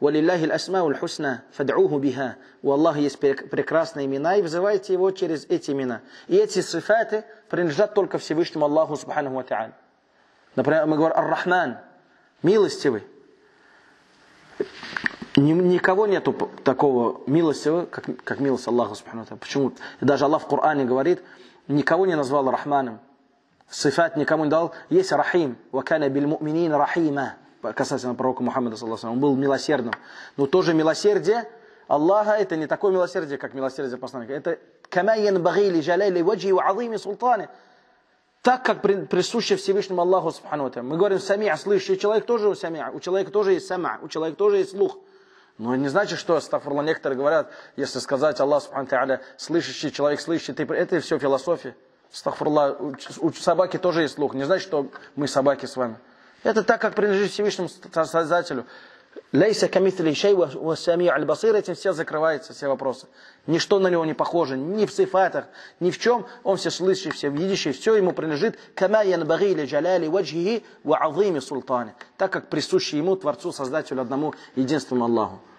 «Валилляхи аль-асмауль хусна, фад'уху биха». У Аллаха есть прекрасные имена, и вызывайте его через эти имена. И эти сифаты принадлежат только Всевышнему Аллаху субханаху ва та'аля. Например, мы говорим «Ар-Рахман», милостивый. Никого нету такого милостивого, как милость Аллаха субхану ва та'аля. Почему? И даже Аллах в Коране говорит, никого не назвал Рахманом. Сифат никому не дал. Есть Рахим. «Вакана биль му'минин рахима». Касательно пророка Мухаммада, саллаллаху алейхи ва саллям. Он был милосердным. Но тоже милосердие Аллаха, это не такое милосердие, как милосердие посланника. Это «Кама янбагhi ли джаляли ваджи ва азими султани». Так, как присуще Всевышнему Аллаху субхану ва та'аля. Мы говорим «Сами'а», слышащий человек тоже сами'а. У человека тоже есть сами'а, у человека тоже есть слух. Но не значит, что, астагфируллах, некоторые говорят, если сказать Аллах субхану ва та'аля, слышащий человек, слышащий, это все философия. Астагфируллах, у собаки тоже есть слух. Не значит, что мы собаки с вами. Это так, как принадлежит Всевышнему Создателю. Лейса камитли шей ва сами'у аль-басир, этим все закрываются, все вопросы. Ничто на него не похоже, ни в сифатах, ни в чем. Он все слышащий, все видящий, все ему принадлежит. Кама янбагhi ли джаляли ваджхихи ва азими султани. Так, как присущий ему, Творцу, Создателю, одному единственному Аллаху.